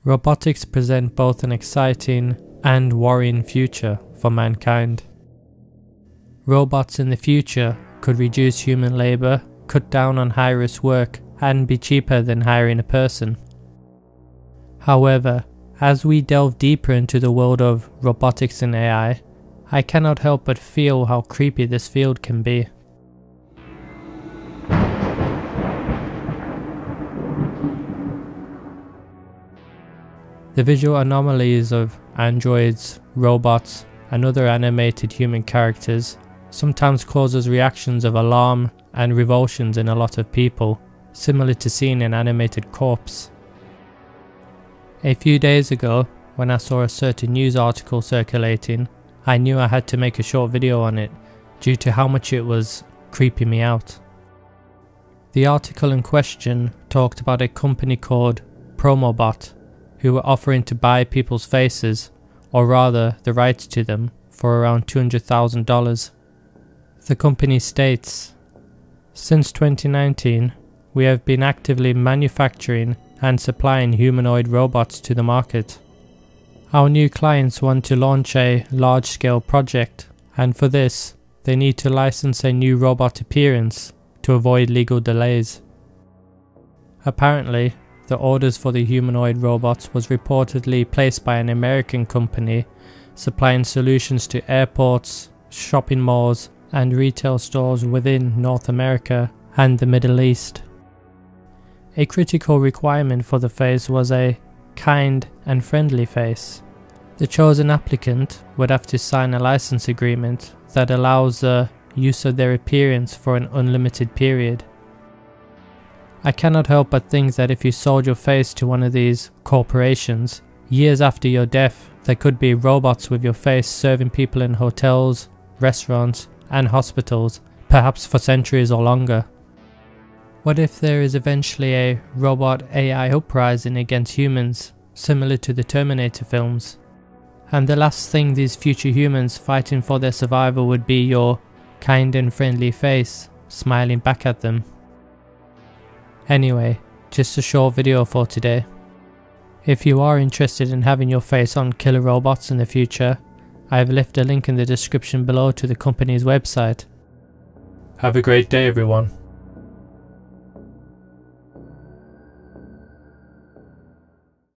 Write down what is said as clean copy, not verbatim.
Robotics present both an exciting and worrying future for mankind. Robots in the future could reduce human labour, cut down on high-risk work, and be cheaper than hiring a person. However, as we delve deeper into the world of robotics and AI, I cannot help but feel how creepy this field can be. The visual anomalies of androids, robots, and other animated human characters sometimes causes reactions of alarm and revulsions in a lot of people, similar to seeing an animated corpse. A few days ago, when I saw a certain news article circulating, I knew I had to make a short video on it due to how much it was creeping me out. The article in question talked about a company called Promobot, who were offering to buy people's faces, or rather the rights to them, for around $200,000. The company states, "Since 2019, we have been actively manufacturing and supplying humanoid robots to the market. Our new clients want to launch a large-scale project, and for this, they need to license a new robot appearance to avoid legal delays." Apparently, the orders for the humanoid robots was reportedly placed by an American company supplying solutions to airports, shopping malls, and retail stores within North America and the Middle East. A critical requirement for the face was a kind and friendly face. The chosen applicant would have to sign a license agreement that allows the use of their appearance for an unlimited period. I cannot help but think that if you sold your face to one of these corporations, years after your death, there could be robots with your face serving people in hotels, restaurants, and hospitals, perhaps for centuries or longer. What if there is eventually a robot AI uprising against humans, similar to the Terminator films? And the last thing these future humans fighting for their survival would be your kind and friendly face, smiling back at them. Anyway, just a short video for today. If you are interested in having your face on killer robots in the future, I have left a link in the description below to the company's website. Have a great day, everyone.